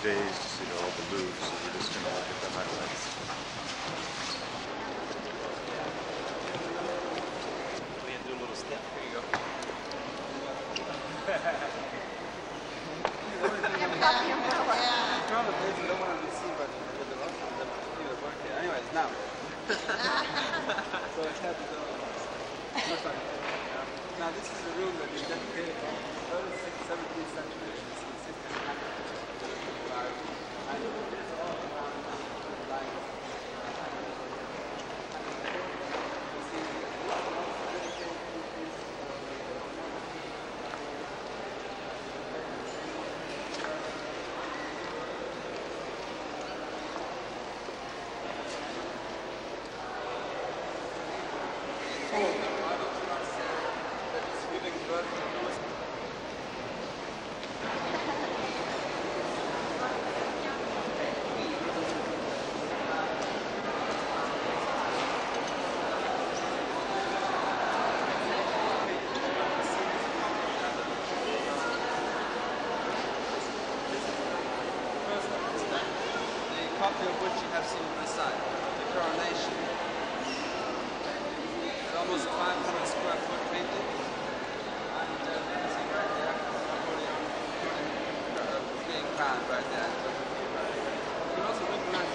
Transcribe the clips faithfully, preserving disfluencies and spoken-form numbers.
days to see all the Louvre, so we're just going to look at the highlights. We had to do a little step. Here you go. Anyways, now. So it's happy to Now this is a room that is dedicated to the early seventeenth century. It's consistent and it's all around lines. Copy of which you have seen on the side, the coronation. It's almost five hundred square foot painting, and uh, you can see right there, Napoleon uh, being crowned right there. You can also recognize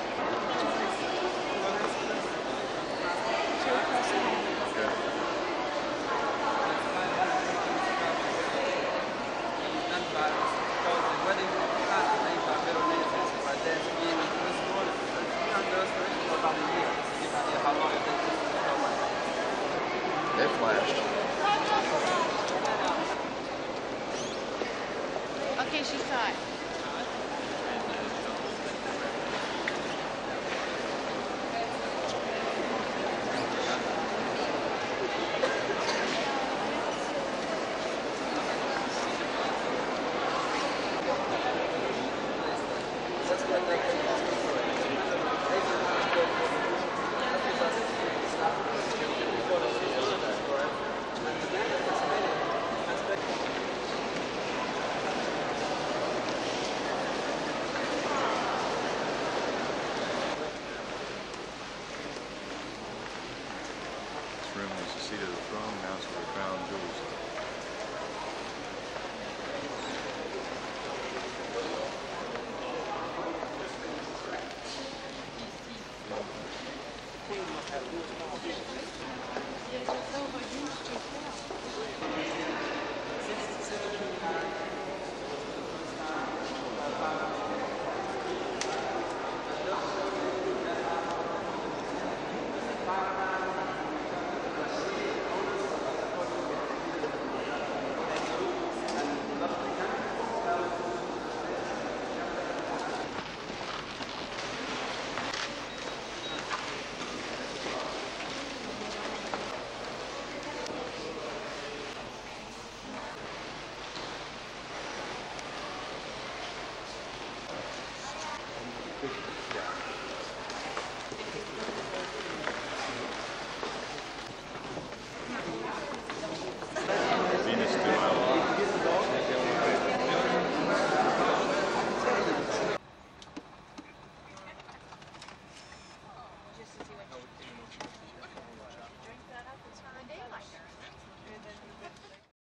the wedding plan made by Middle-Ages by Dance being about a year, just to give an idea how long it takes to go by. They flashed. Okay, she saw it. This room was the seat of the throne, now it's where the crown jewels are. Since the seventeenth century,